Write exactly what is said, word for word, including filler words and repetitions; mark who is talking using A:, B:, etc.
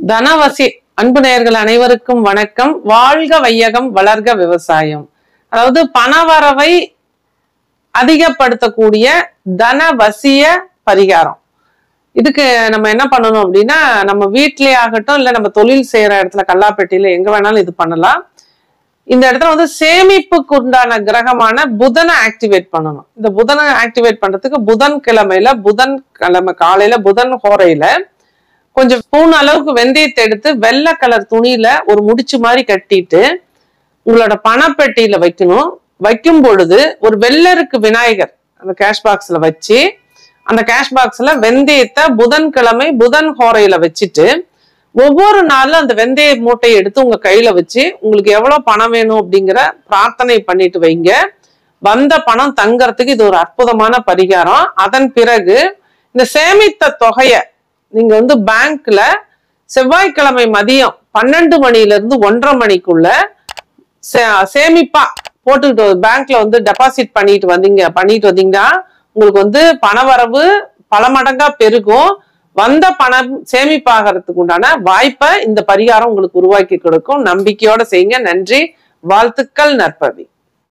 A: தனவசி அன்பு நேயர்கள் அனைவருக்கும் வணக்கம். வாழ்க வையகம், வளர்க விவசாயம். அதாவது பணவரவை அதிகப்படுத்தக்கூடிய தனவசிய பரிகாரம். இதுக்கு நம்ம என்ன பண்ணணும் அப்படின்னா, நம்ம வீட்டிலே ஆகட்டும், இல்ல நம்ம தொழில் செய்யற இடத்துல கல்லாப்பெட்டியில எங்க வேணாலும் இது பண்ணலாம். இந்த இடத்துல வந்து சேமிப்புக்கு உண்டான கிரகமான புதனை ஆக்டிவேட் பண்ணணும். இந்த புதனை ஆக்டிவேட் பண்றதுக்கு புதன் கிழமையில புதன் கிழமை காலையில புதன் ஹோரையில கொஞ்சம் ஸ்பூன் அளவுக்கு வெந்தயத்தை எடுத்து வெள்ளை கலர் துணியில ஒரு முடிச்சு மாதிரி கட்டிட்டு உங்களோட பணப்பெட்டியில வைக்கணும். வைக்கும் பொழுது ஒரு வெள்ளருக்கு விநாயகர் அந்த கேஷ் பாக்ஸ்ல வச்சு, அந்த கேஷ் பாக்ஸ்ல வெந்தயத்தை புதன்கிழமை புதன் ஹோரையில வச்சுட்டு ஒவ்வொரு நாளும் அந்த வெந்தய மூட்டையை எடுத்து உங்க கையில வச்சு உங்களுக்கு எவ்வளவு பணம் வேணும் அப்படிங்கிற பிரார்த்தனை பண்ணிட்டு வைங்க. வந்த பணம் தங்கறதுக்கு இது ஒரு அற்புதமான பரிகாரம். அதன் பிறகு இந்த சேமித்த தொகையை நீங்க வந்து பேங்க்ல செவ்வாய்க்கிழமை மதியம் பன்னெண்டு மணில இருந்து ஒன்றரை மணிக்குள்ள சேமிப்பா போட்டுக்கிட்டு பேங்க்ல வந்து டெபாசிட் பண்ணிட்டு வந்தீங்க பண்ணிட்டு வந்தீங்கன்னா உங்களுக்கு வந்து பணவரவு பல மடங்கா பெருகும். வந்த பணம் சேமிப்பாகிறதுக்கு உண்டான வாய்ப்பை இந்த பரிகாரம் உங்களுக்கு உருவாக்கி கொடுக்கும். நம்பிக்கையோட செய்யுங்க. நன்றி, வாழ்த்துக்கள், நற்பவி.